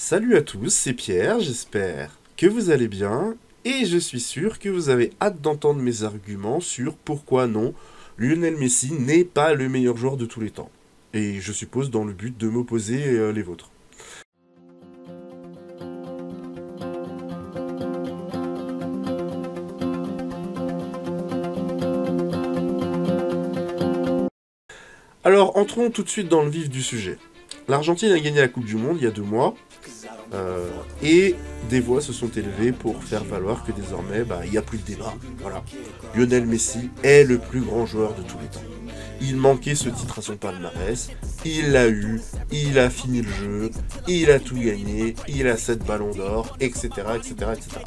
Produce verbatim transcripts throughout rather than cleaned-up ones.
Salut à tous, c'est Pierre, j'espère que vous allez bien, et je suis sûr que vous avez hâte d'entendre mes arguments sur pourquoi non, Lionel Messi n'est pas le meilleur joueur de tous les temps. Et je suppose dans le but de m'opposer euh, les vôtres. Alors, entrons tout de suite dans le vif du sujet. L'Argentine a gagné la Coupe du Monde il y a deux mois, euh, et des voix se sont élevées pour faire valoir que désormais, bah, il n'y a plus de débat. Voilà. Lionel Messi est le plus grand joueur de tous les temps. Il manquait ce titre à son palmarès, il l'a eu, il a fini le jeu, il a tout gagné, il a sept ballons d'or, et cetera, et cetera, et cetera.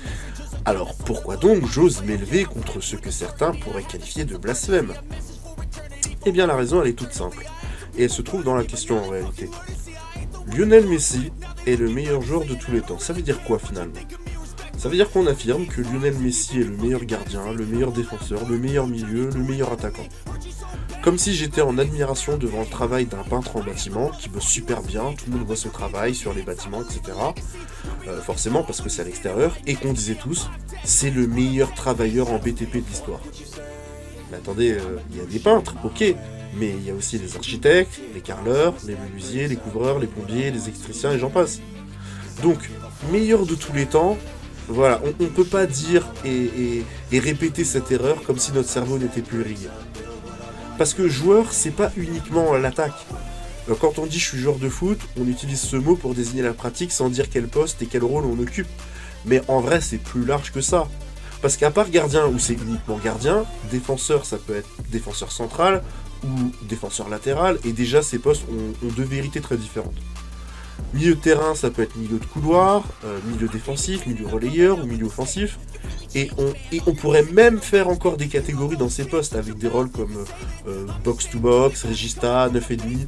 Alors pourquoi donc j'ose m'élever contre ce que certains pourraient qualifier de blasphème? Eh bien la raison elle est toute simple, et elle se trouve dans la question en réalité. Lionel Messi est le meilleur joueur de tous les temps. Ça veut dire quoi finalement? Ça veut dire qu'on affirme que Lionel Messi est le meilleur gardien, le meilleur défenseur, le meilleur milieu, le meilleur attaquant. Comme si j'étais en admiration devant le travail d'un peintre en bâtiment, qui bosse super bien, tout le monde voit ce travail sur les bâtiments, et cetera. Euh, forcément parce que c'est à l'extérieur, et qu'on disait tous, c'est le meilleur travailleur en B T P de l'histoire. Mais attendez, euh, il y a des peintres, ok, mais il y a aussi les architectes, les carreleurs, les menuisiers, les couvreurs, les plombiers, les électriciens, et j'en passe. Donc, meilleur de tous les temps, voilà, on ne peut pas dire et, et, et répéter cette erreur comme si notre cerveau n'était plus irrigué. Parce que joueur, c'est pas uniquement l'attaque. Quand on dit je suis joueur de foot, on utilise ce mot pour désigner la pratique sans dire quel poste et quel rôle on occupe. Mais en vrai, c'est plus large que ça. Parce qu'à part gardien, où c'est uniquement gardien, défenseur, ça peut être défenseur central ou défenseur latéral, et déjà ces postes ont, ont deux vérités très différentes. Milieu de terrain, ça peut être milieu de couloir, euh, milieu défensif, milieu relayeur ou milieu offensif. Et on, et on pourrait même faire encore des catégories dans ces postes avec des rôles comme euh, box-to-box, regista, neuf et demi.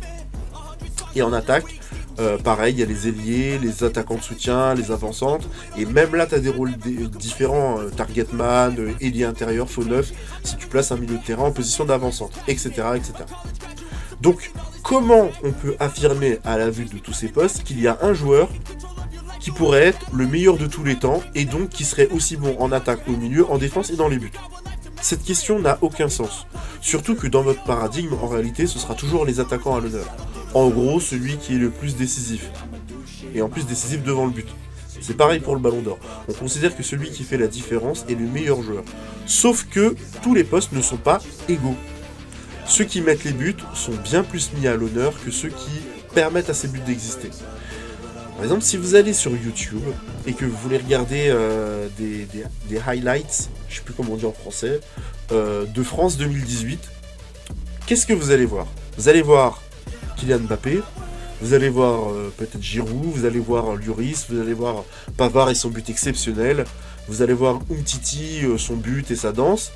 Et en attaque, euh, pareil, il y a les ailiers, les attaquants de soutien, les avancantes. Et même là, tu as des rôles différents, euh, targetman, euh, ailier intérieur, faux neuf, si tu places un milieu de terrain en position d'avancante, et cetera, et cetera. Donc, comment on peut affirmer à la vue de tous ces postes qu'il y a un joueur qui pourrait être le meilleur de tous les temps, et donc qui serait aussi bon en attaque, au milieu, en défense et dans les buts? Cette question n'a aucun sens. Surtout que dans votre paradigme, en réalité, ce sera toujours les attaquants à l'honneur. En gros, celui qui est le plus décisif. Et en plus décisif devant le but. C'est pareil pour le ballon d'or. On considère que celui qui fait la différence est le meilleur joueur. Sauf que tous les postes ne sont pas égaux. Ceux qui mettent les buts sont bien plus mis à l'honneur que ceux qui permettent à ces buts d'exister. Par exemple, si vous allez sur YouTube et que vous voulez regarder euh, des, des, des highlights, je sais plus comment on dit en français, euh, de France deux mille dix-huit, qu'est-ce que vous allez voir? Vous allez voir Kylian Mbappé, vous allez voir euh, peut-être Giroud, vous allez voir Lloris, vous allez voir Pavard et son but exceptionnel, vous allez voir Umtiti, euh, son but et sa danse.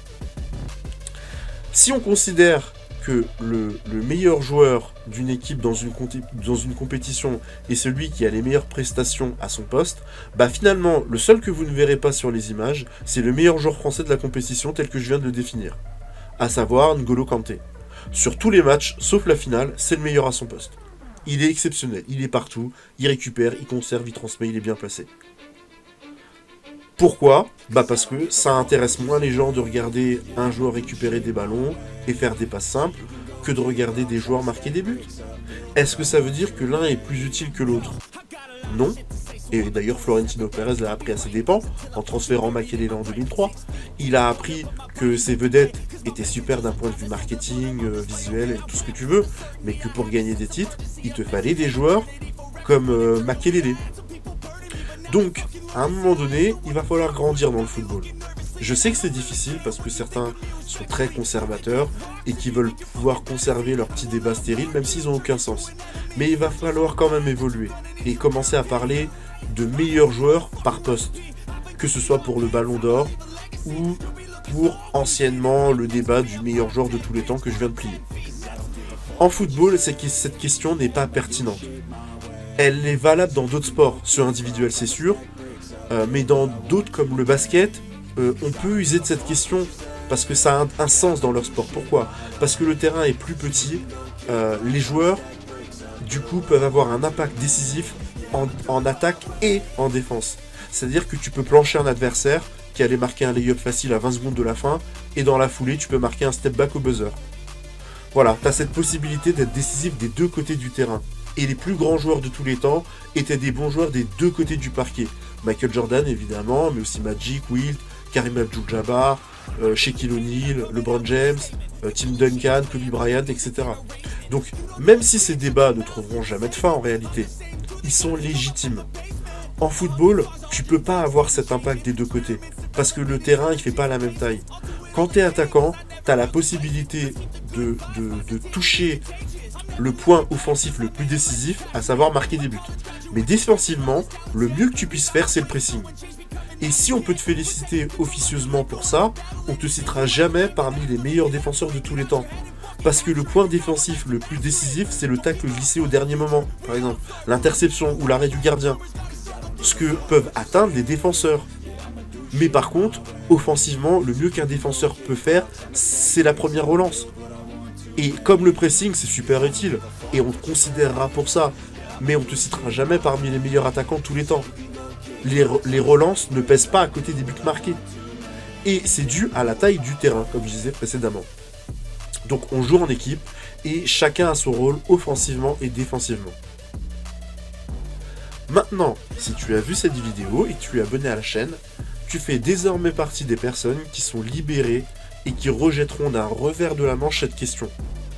Si on considère que le, le meilleur joueur d'une équipe dans une, dans une compétition est celui qui a les meilleures prestations à son poste, bah finalement, le seul que vous ne verrez pas sur les images, c'est le meilleur joueur français de la compétition tel que je viens de le définir, à savoir N'Golo Kanté. Sur tous les matchs, sauf la finale, c'est le meilleur à son poste. Il est exceptionnel, il est partout, il récupère, il conserve, il transmet, il est bien placé. Pourquoi? Bah parce que ça intéresse moins les gens de regarder un joueur récupérer des ballons et faire des passes simples que de regarder des joueurs marquer des buts. Est-ce que ça veut dire que l'un est plus utile que l'autre? Non. Et d'ailleurs Florentino Pérez l'a appris à ses dépens en transférant Makelele en deux mille trois. Il a appris que ses vedettes étaient super d'un point de vue marketing, euh, visuel et tout ce que tu veux, mais que pour gagner des titres, il te fallait des joueurs comme euh, Makelele. Donc, à un moment donné, il va falloir grandir dans le football. Je sais que c'est difficile parce que certains sont très conservateurs et qui veulent pouvoir conserver leur petit débat stérile même s'ils n'ont aucun sens. Mais il va falloir quand même évoluer et commencer à parler de meilleurs joueurs par poste. Que ce soit pour le ballon d'or ou pour anciennement le débat du meilleur joueur de tous les temps que je viens de plier. En football, c'est que cette question n'est pas pertinente. Elle est valable dans d'autres sports, ceux individuels c'est sûr, euh, mais dans d'autres comme le basket, euh, on peut user de cette question parce que ça a un, un sens dans leur sport. Pourquoi? Parce que le terrain est plus petit, euh, les joueurs du coup peuvent avoir un impact décisif en, en attaque et en défense. C'est-à-dire que tu peux plancher un adversaire qui allait marquer un lay-up facile à vingt secondes de la fin, et dans la foulée, tu peux marquer un step back au buzzer. Voilà, tu as cette possibilité d'être décisif des deux côtés du terrain. Et les plus grands joueurs de tous les temps étaient des bons joueurs des deux côtés du parquet. Michael Jordan, évidemment, mais aussi Magic, Wilt, Karim Abdul-Jabbar, euh, Shaquille O'Neal, LeBron James, euh, Tim Duncan, Kobe Bryant, et cetera. Donc, même si ces débats ne trouveront jamais de fin en réalité, ils sont légitimes. En football, tu peux pas avoir cet impact des deux côtés, parce que le terrain, il fait pas la même taille. Quand tu es attaquant, tu as la possibilité de, de, de toucher le point offensif le plus décisif, à savoir marquer des buts. Mais défensivement, le mieux que tu puisses faire, c'est le pressing. Et si on peut te féliciter officieusement pour ça, on te citera jamais parmi les meilleurs défenseurs de tous les temps. Parce que le point défensif le plus décisif, c'est le tacle glissé au dernier moment, par exemple, l'interception ou l'arrêt du gardien. Ce que peuvent atteindre les défenseurs. Mais par contre, offensivement, le mieux qu'un défenseur peut faire, c'est la première relance. Et comme le pressing, c'est super utile, et on te considérera pour ça, mais on te citera jamais parmi les meilleurs attaquants de tous les temps. Les, les relances ne pèsent pas à côté des buts marqués. Et c'est dû à la taille du terrain, comme je disais précédemment. Donc on joue en équipe, et chacun a son rôle offensivement et défensivement. Maintenant, si tu as vu cette vidéo et que tu es abonné à la chaîne, tu fais désormais partie des personnes qui sont libérées et qui rejetteront d'un revers de la manche cette question.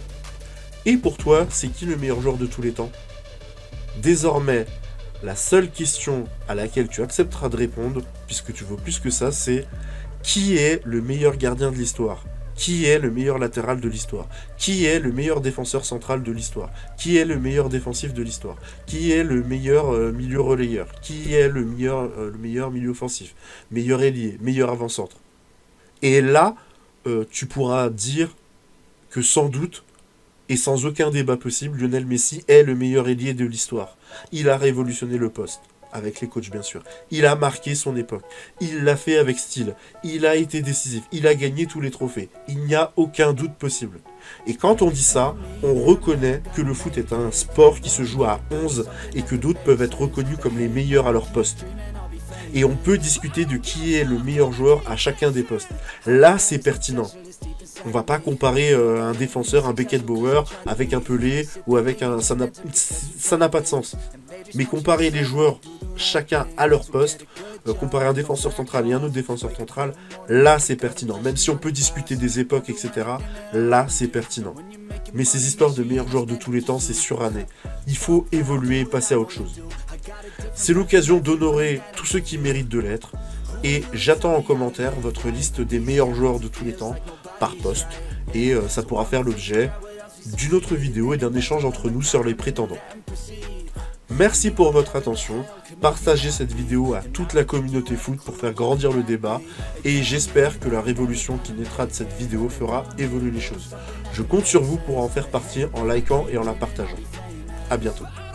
Et pour toi, c'est qui le meilleur joueur de tous les temps? Désormais, la seule question à laquelle tu accepteras de répondre, puisque tu vaux plus que ça, c'est qui est le meilleur gardien de l'histoire? Qui est le meilleur latéral de l'histoire? Qui est le meilleur défenseur central de l'histoire? Qui est le meilleur défensif de l'histoire? Qui est le meilleur euh, milieu relayeur? Qui est le meilleur, euh, le meilleur milieu offensif? Meilleur ailier? Meilleur avant-centre? Et là, euh, tu pourras dire que sans doute, et sans aucun débat possible, Lionel Messi est le meilleur ailier de l'histoire. Il a révolutionné le poste. Avec les coachs bien sûr. Il a marqué son époque. Il l'a fait avec style. Il a été décisif. Il a gagné tous les trophées. Il n'y a aucun doute possible. Et quand on dit ça, on reconnaît que le foot est un sport qui se joue à onze et que d'autres peuvent être reconnus comme les meilleurs à leur poste. Et on peut discuter de qui est le meilleur joueur à chacun des postes. Là, c'est pertinent. On va pas comparer euh, un défenseur, un Beckenbauer, avec un Pelé ou avec un... Ça n'a, ça n'a pas de sens. Mais comparer les joueurs, chacun à leur poste, euh, comparer un défenseur central et un autre défenseur central, là c'est pertinent. Même si on peut discuter des époques, et cetera, là c'est pertinent. Mais ces histoires de meilleurs joueurs de tous les temps, c'est suranné. Il faut évoluer et passer à autre chose. C'est l'occasion d'honorer tous ceux qui méritent de l'être. Et j'attends en commentaire votre liste des meilleurs joueurs de tous les temps, par poste. Et euh, ça pourra faire l'objet d'une autre vidéo et d'un échange entre nous sur les prétendants. Merci pour votre attention, partagez cette vidéo à toute la communauté foot pour faire grandir le débat, et j'espère que la révolution qui naîtra de cette vidéo fera évoluer les choses. Je compte sur vous pour en faire partie en likant et en la partageant. A bientôt.